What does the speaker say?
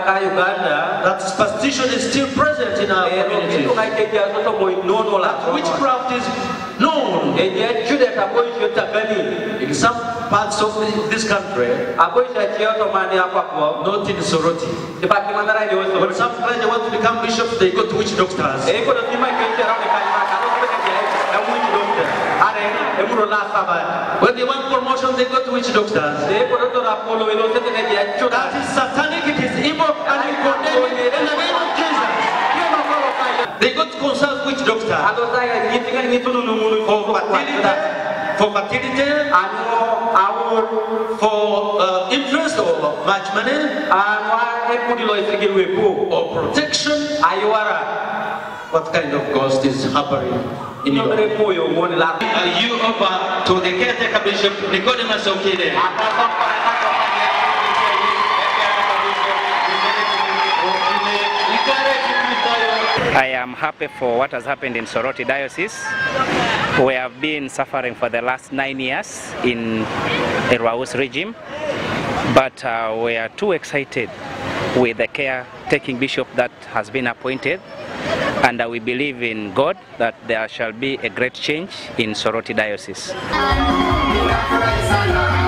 that superstition is still present in our communities. That witchcraft is known. In some parts of this country, not in Soroti. When some clergy want to become bishops, they go to witch doctors. When they want promotion, they go to witch doctors. That is satanic, it is evil, and we condemn it in the name of Jesus. They go to consult witch doctors for fertility, for interest or much money, or protection. What kind of ghost is harboring in you? Are you over to the caretaker Bishop Nichodemus Okile? I am happy for what has happened in Soroti Diocese. We have been suffering for the last 9 years in Erwau's regime, but we are too excited with the caretaking bishop that has been appointed, and we believe in God that there shall be a great change in Soroti Diocese.